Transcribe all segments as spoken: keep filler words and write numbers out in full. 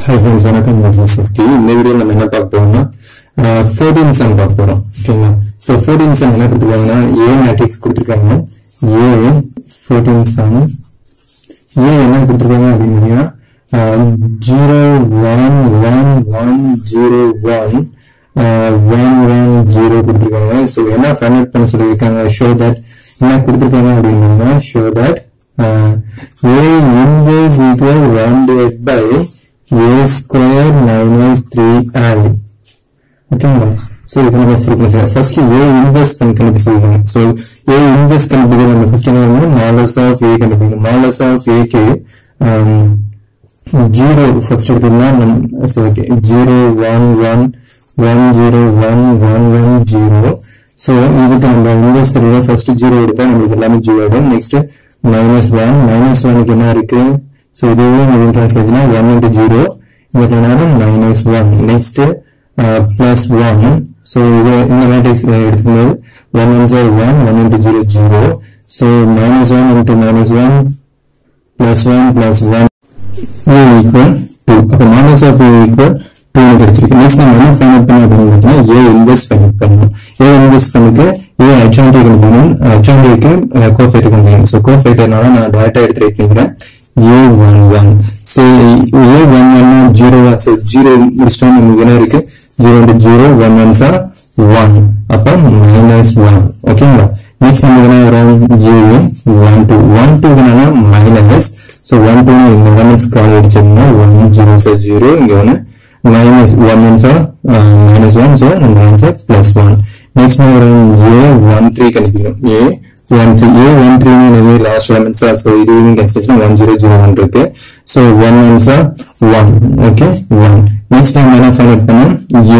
Hi friends, welcome to this is இந்த வீடியோல நம்ம என்ன பார்க்க போறோம்னா fourteen sum பார்க்க போறோம். ஓகேங்களா? சோ fourteen sum என்ன கொடுத்திருக்காங்கன்னா A மேட்ரிக்ஸ் கொடுத்திருக்காங்க. A fourteen sum A என்ன கொடுத்திருக்காங்க அப்படின்னா zero one one one zero one one one zero கொடுத்திருக்காங்க. சோ என்ன ஃபைண்ட் அவுட் பண்ண சொல்லிருக்காங்க? show that என்ன கொடுத்திருக்காங்க அப்படின்னா show that uh, A inverse equal one divided by A square minus three I. Okay, so you can have frequency. First, A inverse can be solved. So A inverse can be given. First, modulus of A can be given. Modulus of A k um, zero. First, so okay, zero one one one zero one one one zero. So you can have inverse. First zero is zero. Next minus one minus one again. So this one cancel one into zero, but another minus one. Next uh, plus one. So in the matrix one ones are one, one into zero zero. So minus one into minus one plus one plus one A equal two. Okay, minus of A equal two. Next time we find out A inverse find out. A inverse find out A adjoint adjoint cofactor. So cofactor na data எடுத்துக்கிட்டீங்க A one one. Say A one one zero. So zero this time we gonna இருக்கு zero into zero one ones are one. அப்ப minus one. Okayங்களா? Next நம்ம என்ன வரும் A one two one two னால minus. So one two இந்த one is call அடிச்சோம்னா one zero so zero இங்க வந்து minus one ones are uh, minus one so number answer plus one. Next நம்ம வரும் A one three கண்டுபிடிக்கணும். A one three A one three is last elements are so இது we can say one zero zero one இருக்கு. So one ones are one. Okay, one. Next time என்ன find out பண்ணோம் A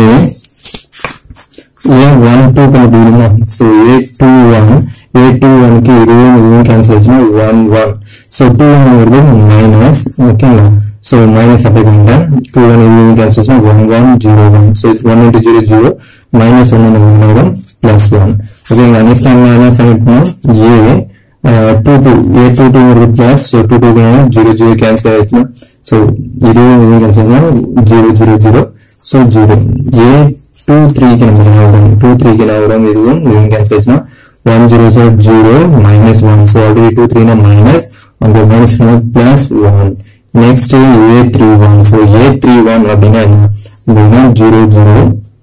A one two கண்டுபிடிக்கணும். So A two one A two one க்கு இது இது cancel ஆச்சுனா one one. So two one வருது minus. Okay so minus apply பண்ணிட்டேன். two one இது cancel ஆச்சுனா one one zero one. So it's one into zero zero minus one வரும் plus one. Okay, next time I find out A uh, two two A two two is plus so two two zero zero cancel आइटना so इधर इधर cancel ना zero zero zero so zero A two three के number आएगा two three के number में इधर इधर cancel आइटना one zero so zero minus one so already two three ना minus और वो minus ना plus one. Next A three one so A three one अभी ना ना zero zero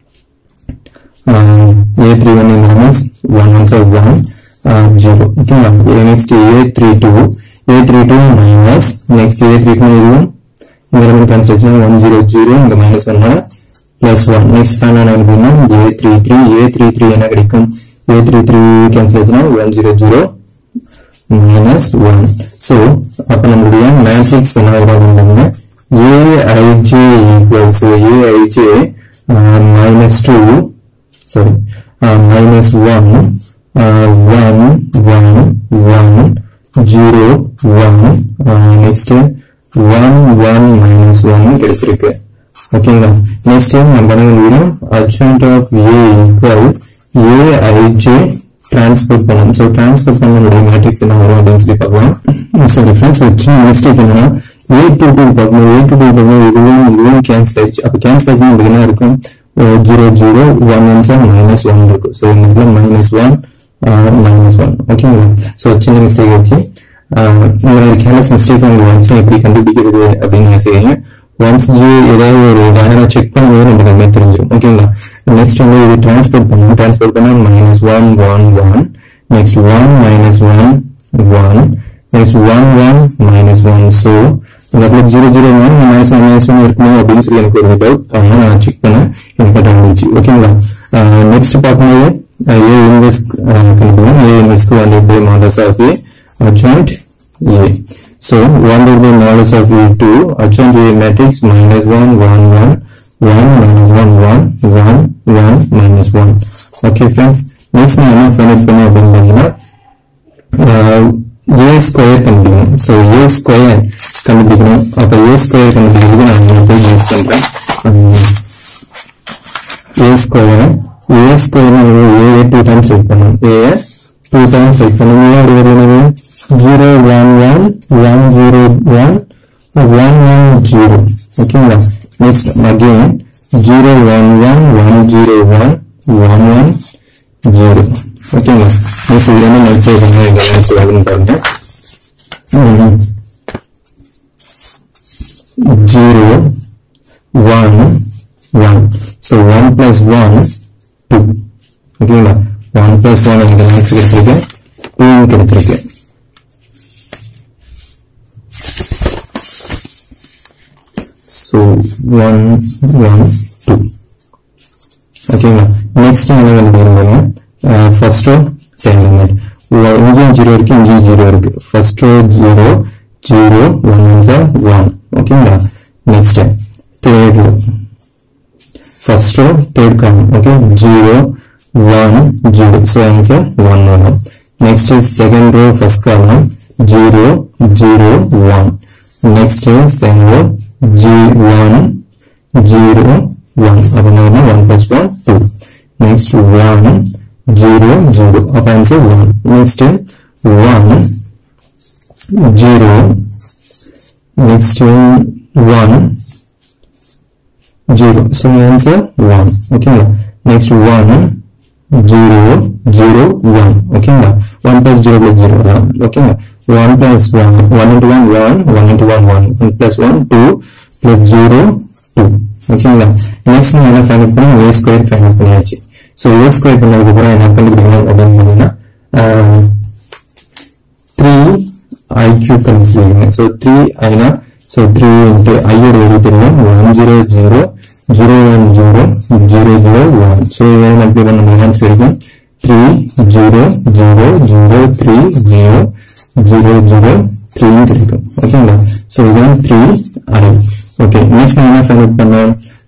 Um, A three one in elements one ones are one uh, zero. Okay, now next A three two A three two minus next A three two is element construction one zero zero and the minus one plus one. Next final element A three three A three three and A three three cancellation one zero zero minus one. So upon the matrix and Aij equals so Aij uh, minus two sorry uh, minus one uh, one one one zero one uh, next one one minus one கிடைச்சிருக்கு. ஓகேங்களா? next time நம்ம பண்ணணும் adjoint of A equal Aij transport பண்ணணும். so transport பண்ணனுடைய matrix என்ன வரும் அப்படினு சொல்லி பார்க்கலாம். so difference வச்சு மிஸ்டேக் என்னன்னா A two two பார்க்கணும். A two two பார்க்கணும் இதுவும் இதுவும் கேன்சல் ஆயிடுச்சு. அப்ப கேன்சல் ஆச்சுன்னா உங்களுக்கு என்ன இருக்கும் zero zero one ones are minus one இருக்கும். so இந்த minus one uh, minus one. okay so சின்ன மிஸ்டேக் ஆச்சு. உங்களோட கேர்லெஸ் மிஸ்டேக் உங்களுக்கு வந்துச்சு எப்படி கண்டுபிடிக்கிறது அப்படின்னு நினைச்சீங்க. ஒன்ஸ் ஏதாவது ஒரு வேலை செக் பண்ணும்போது நமக்கு எல்லாமே தெரிஞ்சிடும். ஓகேங்களா? நெக்ஸ்ட் வந்து இது டிரான்ஸ்போர்ட் பண்ணணும். டிரான்ஸ்போர்ட் பண்ணா minus one one one next one minus one one next one one minus one. so இந்த zero zero one minus one minus one இருக்கணும் அப்படின்னு சொல்லி எனக்கு ஒரு டவுட். அதனால நான் செக் பண்ணேன் எனக்கு கரெக்டா இருந்துச்சு. ஓகேங்களா? நெக்ஸ்ட் பார்க்கும்போது A inverse கண்டுபிடிக்கணும். A inverse க்கு one by modulus of A adjoint A. so one by modulus of A two adjoint A matrix minus one one one one minus one one one one minus one. okay friends, next நான் என்ன find out பண்ணேன் அப்படின்னா A square கண்டுபிடிக்கணும். so A square கண்டுபிடிக்கணும். அப்ப A square கண்டுபிடிக்கிறது நான் வந்து யூஸ் பண்றேன். A square A square A two times write பண்ணணும். A two times write பண்ணணும். A அப்படி வருது zero one one one zero one one one zero. Okay, next again zero one one one zero one one one zero. Okay, next இது என்ன multiply பண்ணா இந்த answer வரும்னு பாருங்க. zero one one. So one plus one two. Okay, one plus one இந்த answer கிடைச்சிருக்கு, two கிடைச்சிருக்கு. So one one two. Okay, next என்ன கண்டுபிடிக்கணும்? First row second limit. இங்கேயும் zero இருக்கு, இங்கேயும் zero இருக்கு. First row zero zero one answer one. Okay, next third row. First row third column. Okay, zero one zero. So answer one one. Next is second row first column zero zero one. Next is second row G one zero one. Appo one plus one two. Next one zero zero. Appo answer one. Next one zero. Next one zero. So answer one. Okay. Next one zero zero one. Okay. One plus zero plus zero. One. Okay. One plus one. One into one one. One into one one. One plus one two. Plus zero two. Okay, next we will find out a square find out பண்ணியாச்சு. So a square பண்ணதுக்கு அப்புறம் என்ன கண்டுபிடிக்கணும் அப்படின்னு பார்த்தீங்கன்னா three i cube கண்டுபிடிக்கணும். So three i னா so three into i ஓட வேல்யூ தெரியும் one zero zero zero one zero zero zero one. So இதை மல்டிப்ளை பண்ண நம்ம ஆன்சர் இருக்கும் three zero zero zero three zero zero zero three கிடைக்கும். ஓகேங்களா? So இதான் three i. Okay, next நான் என்ன ஃபைண்ட் அவுட் பண்ணோம்?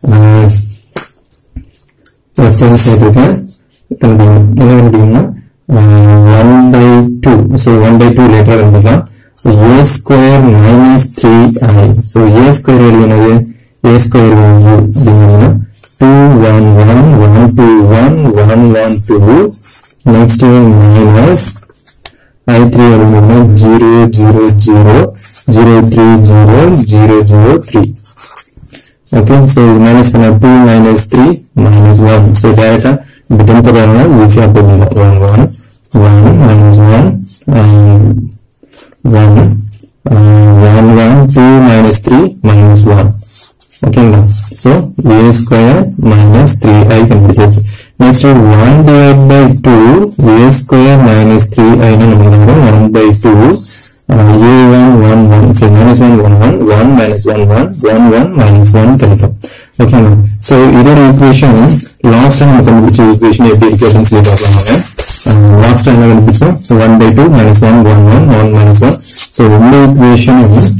ஃபர்ஸ்ட் சைடு இருக்கு கண்டுபிடிக்கணும். என்ன கண்டுபிடிக்கணும்னா one by two. So one by two லேட்டரா கண்டுபிடிக்கலாம். So a square minus three i. So a square value என்னது? A square வேல்யூ அப்படின்னா two one one one two one one one two. Next minus i three value zero zero zero zero three zero zero zero three. Okay, so minus two minus three minus one. So that become the one easy one one one minus one and one uh, one one two minus three minus one. Okay, so a square minus three i can be said. Next one divided by two a square minus three i one by two. Uh, a one one one. So minus one one one one minus one one one one minus one கிடைக்கும். Okay, so இதோட equation last time நம்ம கண்டுபிடிச்ச equation எப்படி இருக்கு அப்படின்னு சொல்லி பார்க்கலாங்க. Last time நம்ம கண்டுபிடிச்சோம் one by two minus one one one one minus one. So இந்த equation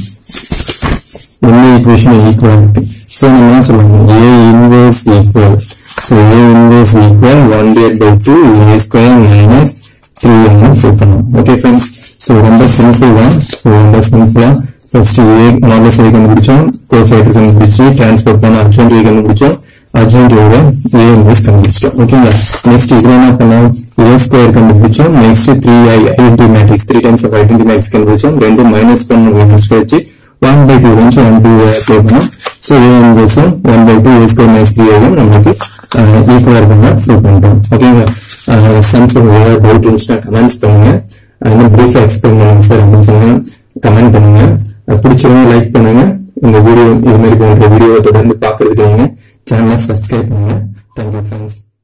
இந்த equation equal இருக்கு. So நம்ம என்ன சொல்லுவோம்? A inverse equal. So A inverse equal one divided by two a square minus three ன்னு prove பண்ணலாம். Okay friends. So ரொம்ப simple தான். So ரொம்ப சிம்பிளா ஃபர்ஸ்ட் a மாடலஸ் a கண்டுபிடிச்சோம், கோஎஃபிஷியன்ட் கண்டுபிடிச்சு டிரான்ஸ்போர்ட் பண்ண அட்ஜாயின்ட் a கண்டுபிடிச்சோம், அட்ஜாயின்ட்டோட a இன்வெர்ஸ் கண்டுபிடிச்சோம். ஓகேங்களா? நெக்ஸ்ட் இதுல என்ன பண்ணோம்? a ஸ்கொயர் கண்டுபிடிச்சோம். Next three i identity matrix three times of identity matrix கண்டுபிடிச்சோம். ரெண்டு மைனஸ் பண்ண மைனஸ் வச்சு one by two வந்து one two அப்ளை பண்ணோம். So a inverse one by two a square minus three i நமக்கு ஈக்குவலா இருக்குன்னு ப்ரூவ் பண்ணிட்டோம். ஓகேங்களா? சம்ஸ் ஏதாவது டவுட் இருந்துச்சுன்னா கமெண்ட்ஸ் பண்ணுங்க. இன்னும் பிரீஃபா எக்ஸ்பிளைன் பண்ணுங்க சார் அப்படின்னு சொல்லுங்க, கமெண்ட் பண்ணுங்க. பிடிச்சவங்க லைக் பண்ணுங்க. இந்த வீடியோ இது மாதிரி போன்ற வீடியோவை தொடர்ந்து பார்க்கறதுக்கு நீங்க சேனலை சப்ஸ்கிரைப் பண்ணுங்க. Thank you friends.